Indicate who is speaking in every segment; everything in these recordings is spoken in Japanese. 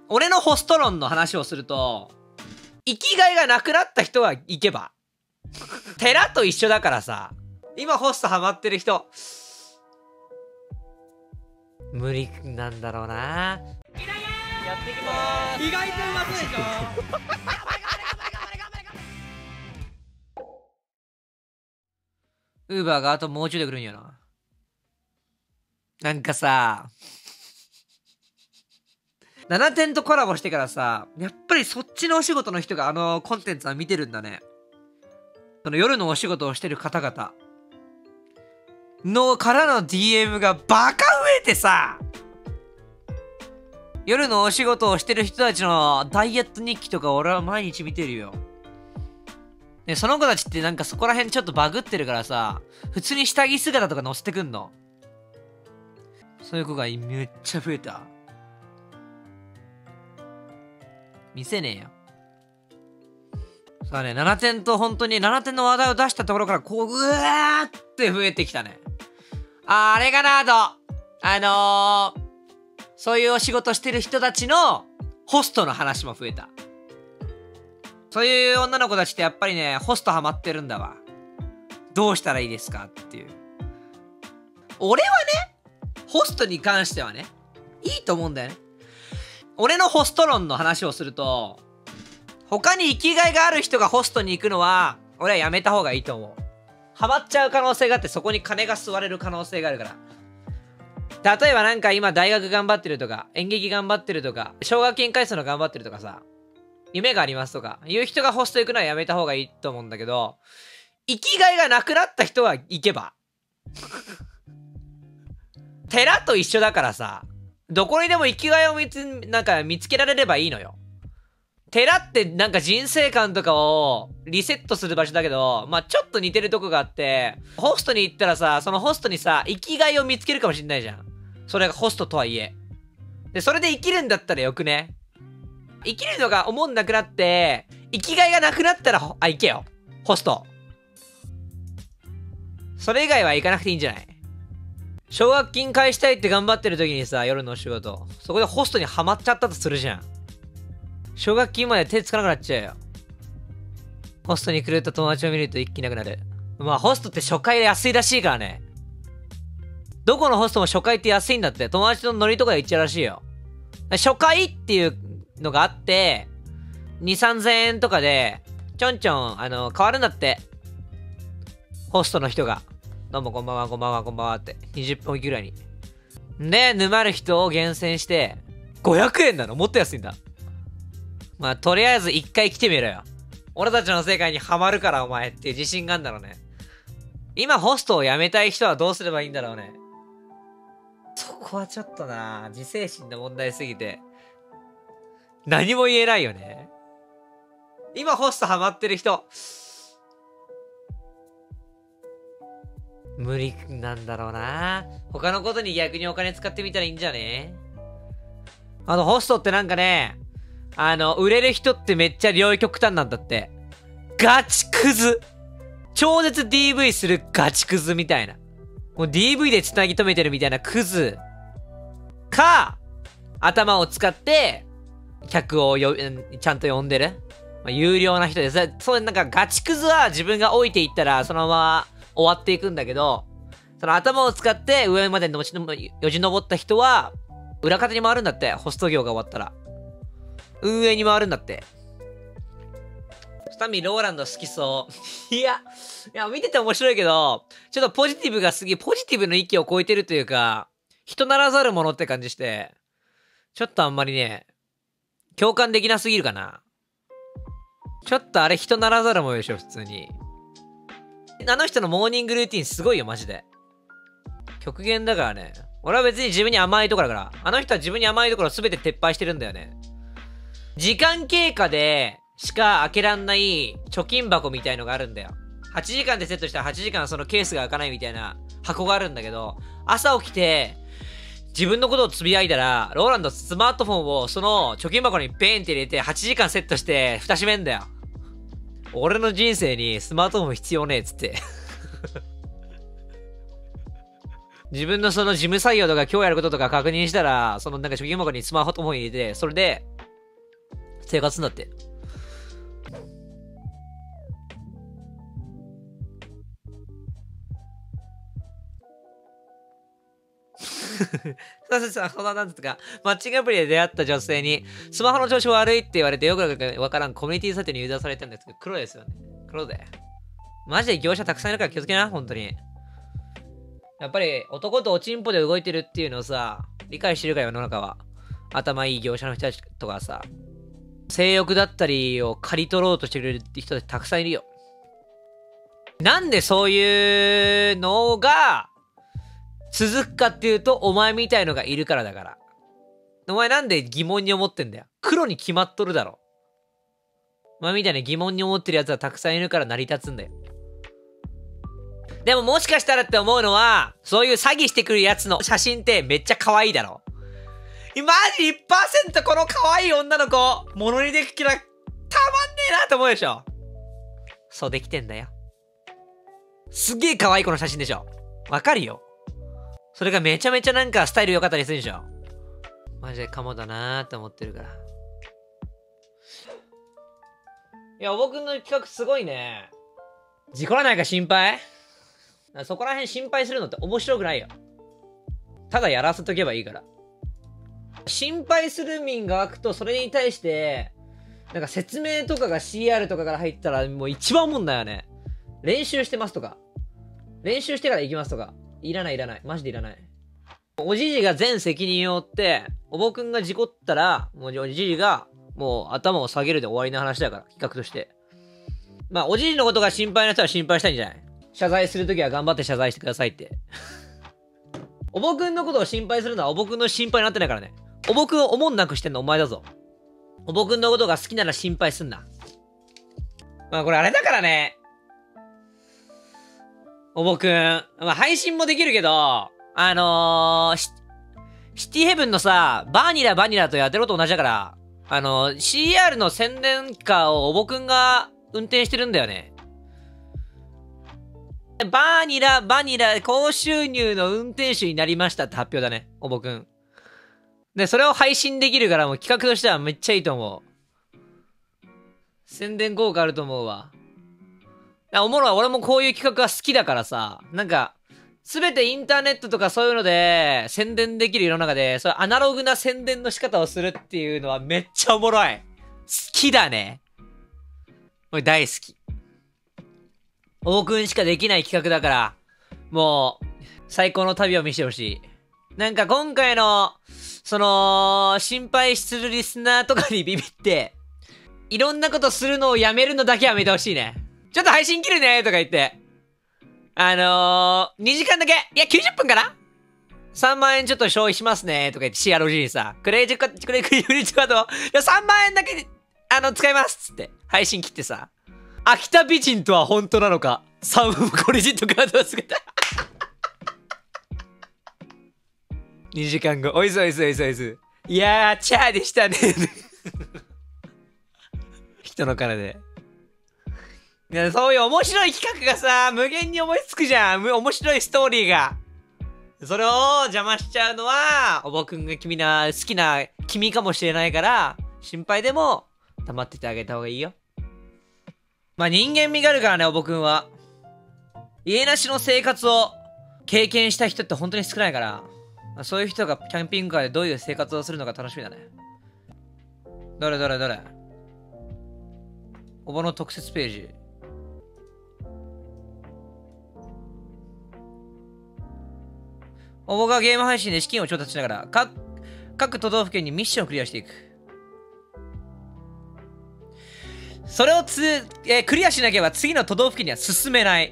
Speaker 1: 俺のホスト論の話をすると、生きがいがなくなった人は行けば。寺と一緒だからさ、今ホストハマってる人、無理なんだろうな。やっていきまーす。
Speaker 2: 意外とうまそうでしょ。
Speaker 1: ウーバーがあともうちょいで来るんやな。なんかさ、7点とコラボしてからさ、やっぱりそっちのお仕事の人がコンテンツは見てるんだね。その夜のお仕事をしてる方々のからの DM がバカ増えてさ、夜のお仕事をしてる人たちのダイエット日記とか俺は毎日見てるよ。で、その子たちってなんかそこら辺ちょっとバグってるからさ、普通に下着姿とか載せてくんの。そういう子がめっちゃ増えた。見せねえよ。さあね、7点と本当に7点の話題を出したところからこう、うわーって増えてきたね。あれかなと。そういうお仕事してる人たちのホストの話も増えた。そういう女の子たちってやっぱりね、ホストハマってるんだわ。どうしたらいいですかっていう。俺はね、ホストに関してはね、いいと思うんだよね。俺のホスト論の話をすると、他に生きがいがある人がホストに行くのは、俺はやめた方がいいと思う。ハマっちゃう可能性があって、そこに金が吸われる可能性があるから。例えばなんか今大学頑張ってるとか、演劇頑張ってるとか、奨学金返すの頑張ってるとかさ、夢がありますとか、いう人がホスト行くのはやめた方がいいと思うんだけど、生きがいがなくなった人は行けば。寺と一緒だからさ、どこにでも生きがいを見つけられればいいのよ。寺ってなんか人生観とかをリセットする場所だけど、まあちょっと似てるとこがあって、ホストに行ったらさ、そのホストにさ、生きがいを見つけるかもしんないじゃん。それがホストとはいえ。で、それで生きるんだったらよくね。生きるのが思んなくなって、生きがいがなくなったら、行けよ。ホスト。それ以外は行かなくていいんじゃない？奨学金返したいって頑張ってる時にさ、夜のお仕事。そこでホストにハマっちゃったとするじゃん。奨学金まで手つかなくなっちゃうよ。ホストに来ると友達を見ると一気になくなる。まあホストって初回で安いらしいからね。どこのホストも初回って安いんだって。友達とノリとかで行っちゃうらしいよ。初回っていうのがあって、2、3000円とかで、ちょんちょん、変わるんだって。ホストの人が。どうもこんばんは、こんばんは、こんばんはって。20分おきぐらいに。で、沼る人を厳選して、500円なの？もっと安いんだ。まあ、とりあえず一回来てみろよ。俺たちの世界にハマるからお前っていう自信があるんだろうね。今ホストを辞めたい人はどうすればいいんだろうね。そこはちょっとな、自制心の問題すぎて、何も言えないよね。今ホストハマってる人、無理なんだろうな。他のことに逆にお金使ってみたらいいんじゃね？ホストってなんかね、売れる人ってめっちゃ両極端なんだって。ガチクズ。超絶 DV するガチクズみたいな。もう DV で繋ぎ止めてるみたいなクズ。か、頭を使って、客をちゃんと呼んでる。まあ、有料な人です。そうなんかガチクズは自分が置いていったらそのまま終わっていくんだけど、その頭を使って上までよじ登った人は、裏方に回るんだって。ホスト業が終わったら。運営に回るんだって。スタミローランド好きそう。いや、見てて面白いけど、ちょっとポジティブがポジティブの域を超えてるというか、人ならざるものって感じして、ちょっとあんまりね、共感できなすぎるかな。ちょっとあれ人ならざるものでしょ、普通に。あの人のモーニングルーティンすごいよ、マジで。極限だからね。俺は別に自分に甘いところだから。あの人は自分に甘いところ全て撤廃してるんだよね。時間経過でしか開けらんない貯金箱みたいのがあるんだよ。8時間でセットしたら8時間そのケースが開かないみたいな箱があるんだけど、朝起きて自分のことをつぶやいたら、ローランドスマートフォンをその貯金箱にベーンって入れて8時間セットして蓋閉めんだよ。俺の人生にスマートフォン必要ねえっつって。自分のその事務作業とか今日やることとか確認したら、そのなんか貯金箱にスマートフォン入れて、それで生活すんだって。そのなんですか、マッチングアプリで出会った女性に、スマホの調子悪いって言われて、よくわからんコミュニティサイトに誘導されたんですけど、黒ですよね。黒で。マジで業者たくさんいるから気をつけな、本当に。やっぱり男とおちんぽで動いてるっていうのをさ、理解してるから世の中は。頭いい業者の人たちとかさ、性欲だったりを刈り取ろうとしてくれる人たちたくさんいるよ。なんでそういうのが続くかっていうと、お前みたいのがいるからだから。お前なんで疑問に思ってんだよ。黒に決まっとるだろ。お前みたいに疑問に思ってる奴はたくさんいるから成り立つんだよ。でももしかしたらって思うのは、そういう詐欺してくるやつの写真ってめっちゃ可愛いだろ。マジ 1% この可愛い女の子、ものにできたらたまんねえなと思うでしょ。そうできてんだよ。すげえ可愛い子の写真でしょ。わかるよ。それがめちゃめちゃなんかスタイル良かったりするでしょ。マジでカモだなーって思ってるから。いや、おぼくんの企画すごいね。事故らないか心配？そこら辺心配するのって面白くないよ。ただやらせとけばいいから。心配する民が湧くと、それに対して、なんか説明とかが CR とかから入ったら、もう一番思うんだよね。練習してますとか。練習してから行きますとか。いらないいらない。マジでいらない。おじじが全責任を負って、おぼくんが事故ったら、もうおじじが、もう頭を下げるで終わりの話だから、企画として。まあ、おじじのことが心配な人は心配したいんじゃない？謝罪するときは頑張って謝罪してくださいって。おぼくんのことを心配するのはおぼくんの心配になってないからね。おぼくんをおもんなくしてんのお前だぞ。おぼくんのことが好きなら心配すんな。まあこれあれだからね。おぼくん。まあ配信もできるけど、シティヘブンのさ、バニラとやってること同じだから、CR の宣伝カーをおぼくんが運転してるんだよね。バニラ、高収入の運転手になりましたって発表だね。おぼくん。で、それを配信できるからもう企画としてはめっちゃいいと思う。宣伝効果あると思うわ。おもろい。俺もこういう企画が好きだからさ、なんか、すべてインターネットとかそういうので宣伝できる世の中で、そういうアナログな宣伝の仕方をするっていうのはめっちゃおもろい。好きだね。俺大好き。おぼくんしかできない企画だから、もう、最高の旅を見せてほしい。なんか今回の、心配するリスナーとかにビビって、いろんなことするのをやめるのだけはやめてほしいね。ちょっと配信切るねとか言って。2時間だけ、いや90分かな ?3 万円ちょっと消費しますねとか言って CROG にさ、クレジットカード、いや3万円だけ、使いますっつって、配信切ってさ、秋田美人とは本当なのか、クレジットカードをつけた。2時間後、おいす。いやー、チャーでしたね。人の金で。いや、そういう面白い企画がさ、無限に思いつくじゃん。面白いストーリーが。それを邪魔しちゃうのは、おぼくんが好きな君かもしれないから、心配でも黙っててあげた方がいいよ。まあ、人間味があるからね、おぼくんは。家なしの生活を経験した人って本当に少ないから、そういう人がキャンピングカーでどういう生活をするのか楽しみだね。どれおぼの特設ページ。おぼがゲーム配信で資金を調達しながら、各都道府県にミッションをクリアしていく。それをクリアしなければ次の都道府県には進めない。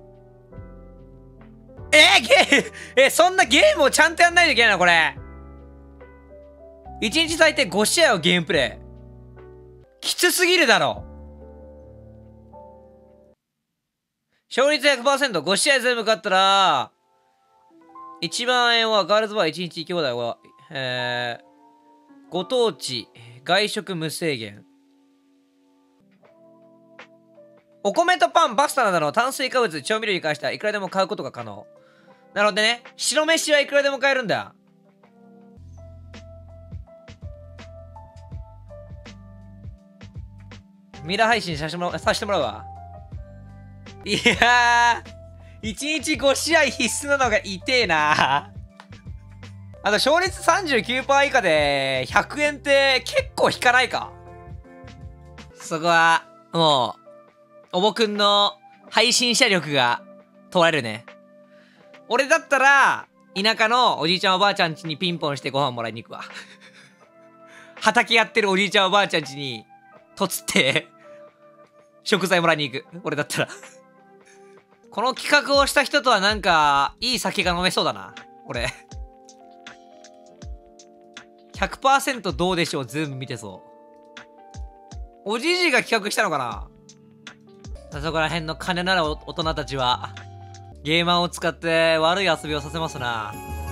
Speaker 1: そんなゲームをちゃんとやんないといけないのこれ。1日最低5試合をゲームプレイ。きつすぎるだろ。勝率 100%、5試合全部勝ったら、1万円はガールズバー1日1兄弟は、ご当地、外食無制限。お米とパン、パスタなどの炭水化物、調味料に関してはいくらでも買うことが可能。なのでね、白飯はいくらでも買えるんだ。 ミラー配信させてもらうわ。いやー、1日5試合必須なのが痛えな。あと、勝率 39% 以下で100円って結構引かないか。そこは、もう、おぼくんの配信者力が問われるね。俺だったら、田舎のおじいちゃんおばあちゃん家にピンポンしてご飯もらいに行くわ。畑やってるおじいちゃんおばあちゃん家に、とつって、食材もらいに行く。俺だったら。この企画をした人とはなんか、いい酒が飲めそうだな。俺。100% どうでしょう、ズーム見てそう。おじいじが企画したのかな。そこら辺の金なら大人たちは、ゲーマーを使って悪い遊びをさせますな。